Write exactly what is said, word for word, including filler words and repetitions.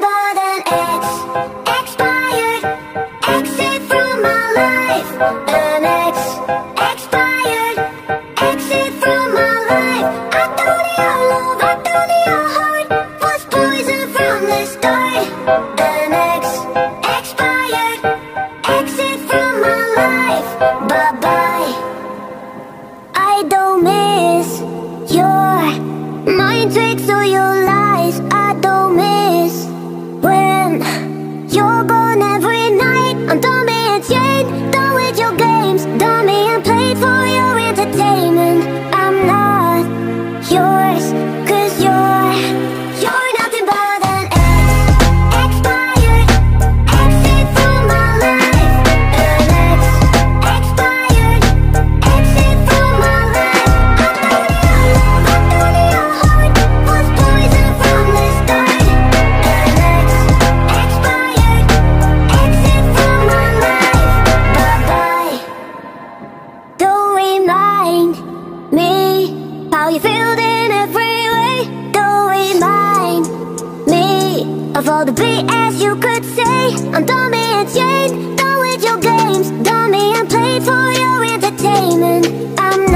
but an ex. Expired. Exit from my life. An ex. Expired. Exit from my life. I thought your love, I thought your heart was poison from the start. An ex. Expired. Exit from my life. Bye bye. I don't miss your mind tricks or your lies. I don't miss when you're gone every night. I'm done being chained, done with your games, done being played for your entertainment. I'm not yours, cause you're, you're nothing but an ex. Expired. Exit from my life. An ex. Expired. Exit from my life. I thought your love, I thought your heart was poison from the start. An ex. Expired. Exit from my life. Bye bye. Don't remind me how you felt in every way. Don't remind me of all the B S you could say. I'm done being chained, done with your games, done being played for your entertainment. I'm